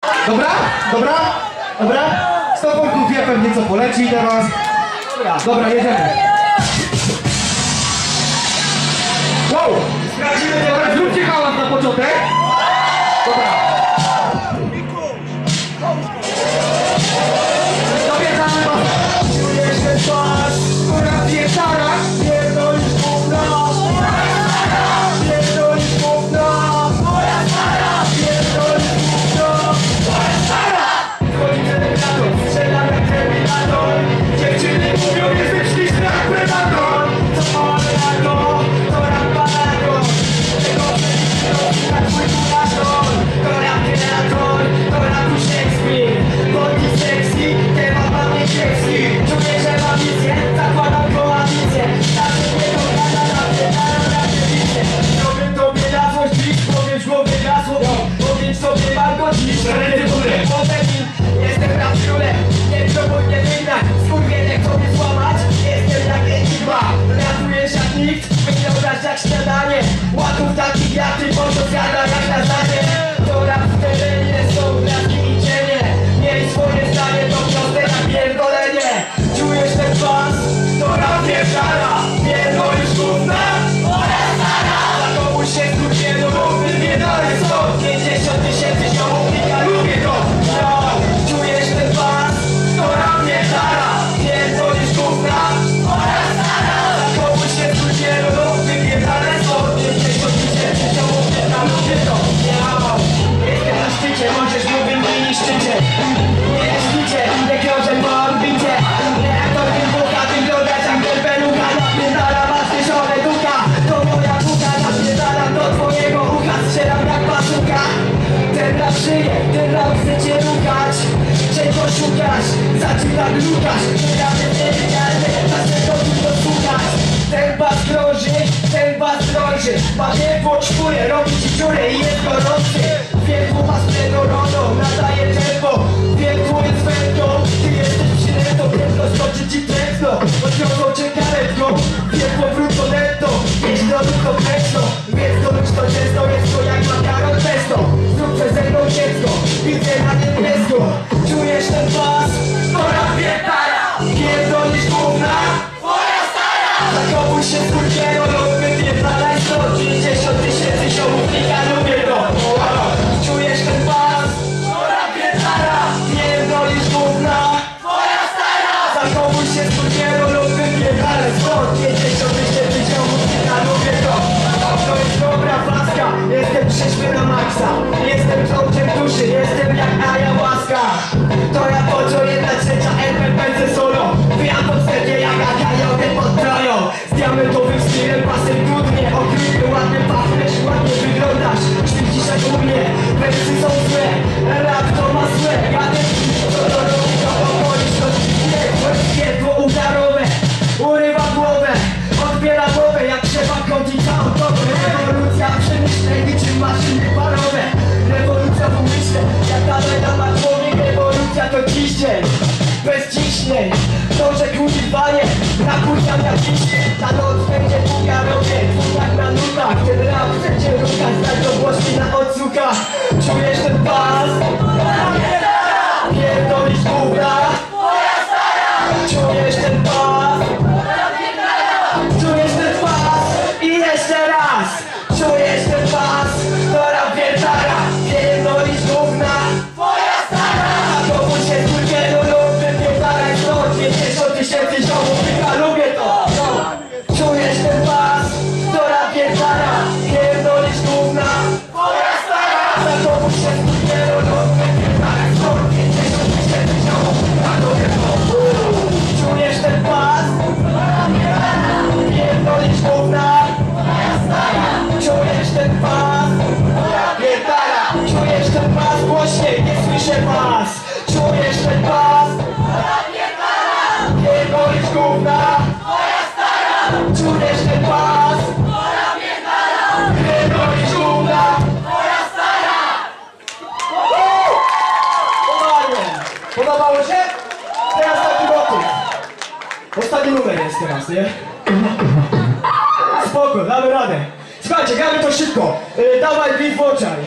Dobra? Dobra? Dobra? 100 punktów wie pewnie co poleci teraz. Dobra, jedziemy. Wow! Sprawdzimy teraz, zróbcie hałas na początek. Dobra. Zawiedzamy was. Czujesz ten twarz, która wieczara. Pierdolisz gówno. Pierdolisz gówno. Moja stara. Pierdolisz gówno. Moja stara. Chodzi terminator, strzelam jak terminator. Dziewczyny mówią, jesteś śliczny jak predator. Co mamy na to? To rampa na to. Tego jak mój kurator. To rampinator, to rapu Shakespeare. Body sexy, temat mam niebieski. Czuję, że mam wizję, zakładam koalicję. Zawsze nie dogada na mnie, na widzę. Robię tobie na złość dziś, powiedz w głowie gasło. Powiedz sobie Margo dziś, jestem na wsiule, nie próbuj mnie wygnać. Skurwiele chcą mnie złamać, jestem jak enigma. Ratujesz jak nikt, wyglądasz jak śniadanie. Łaków takich jak ty, bo to zjada jak na zdanie. To rap w terenie, są bratki i cienie. Miej swoje zdanie, to proste jak pierdolenie. Czujesz ten pas? To rap wieczara. Pierdolisz gówna? Moja stara. Za komuś się skurwielu, bo wybiedali są 50 000 ziomów, ja lubię to. Czujesz ten pas? To rap wieczara. Pierdolisz gówna? Moja stara. Za komuś się skurwielu, bo wybiedali są 50 000 ziomów, ja lubię to. Jestem na szczycie, możesz mówić mi niszczycie. Nie śpicie, nie książę po orbicie. Reaktor tym buka, wyglądasz jak delbeluga. Napierdala was wyżone ducha. To moja buka, napierdalam do twojego ucha. Strzelam jak bazuka. Ten rap żyje, ten rap chce cię rukać. Czego szukasz? Zaczyna glukasz. Przejamy niewidzialny, dlaczego tu to słuchasz? Ten bas krąży, ten bas drąży. Ma wiertło czwórę, robi ci dziurę i jest gorący. Wiertło ma splendoroną, nadaje tempo. Wiertło jest wędką, ty jesteś przynętą. Piętno skoczy ci prędko, odciągną cię karetką. Wiertło wrócą netto, jeśli to lub to prędko. Więc to lub to często jest to jak makaron pesto. Zrób ze mną dziecko, widzę na niebiesko. Czujesz ten pas? To rap wietara. Pierdolisz gówna? Twoja stara. Za komuś się skurwielo, lub wypierdalaj 150 000 ziomów, ja lubię to. Czujesz ten pas? To rap wietara. Pierdolisz gówna? Twoja stara. Za komuś się skurwielo, lub wypierdalaj 150 000 ziomów, ja lubię to. To jest dobra paska, jestem trzeźwy na maksa. Jestem coachem duszy, jestem jak ayahuasca. To ja począ 1/3 NPPC solo. Wyjam pod wstępie jak akajoty pod troją. Z diamentowym stylem, pasem brudnie. Okrutny, ładny pachniesz, ładnie wyglądasz. Śmierdzisz jak u mnie, wersy są złe. Rap to ma złe, ja też co to robi, to okoliczność. Światło udarowe, urywa głowę. Odbiera głowę jak trzeba kończyć autobę. Rewolucja przemyśleń niczym maszyny parowe. Rewolucja w umyśle, jak dalej ma człowiek. Rewolucja to ciśnień, bez ciśnień. Dążę ku wyzwanie, napójam jak ciśnie. Ta noc będzie długa, robię jak na nutach. Ten rap wszędzie rukać, tak to głośni na odsłuchach. Czujesz ten pas? Pierdolisz gówna? Moja stara. Czujesz ten pas? Czujesz ten pas? I jeszcze raz. Czujesz ten pas? To rap wieczara. Pierdolisz gówna? Twoja stara. A komu się skurwielu lub wypierdalaj 150 000 ziomów, ja lubię to. Czujesz ten pas? To rap wieczara. Pierdolisz gówna? Twoja stara. A komu się skurwielu lub wypierdalaj 150 000 ziomów, ja lubię to. Czujesz ten pas? Pierdolisz gówna? Czujesz ten pas? Pierdala! Czujesz ten pas? Głośniej, nie słyszę was! Czujesz ten pas? Pierdolisz gówna? Czujesz ten pas? Pierdolisz gówna? Podobało się? Teraz taki motyw. Ostatni numer jest teraz, nie? Spoko, damy radę. Słuchajcie, gramy to szybko. Dawaj beat, włączaj.